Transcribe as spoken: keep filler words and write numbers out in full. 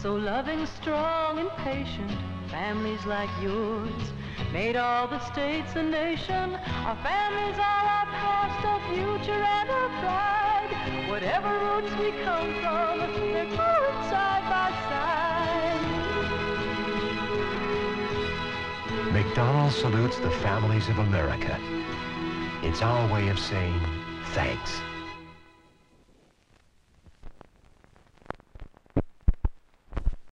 So loving, strong, and patient, families like yours made all the states a nation. Our families are our past, our future, and our pride. Whatever roots we come from, they're growing side by side. McDonald's salutes the families of America. It's our way of saying thanks.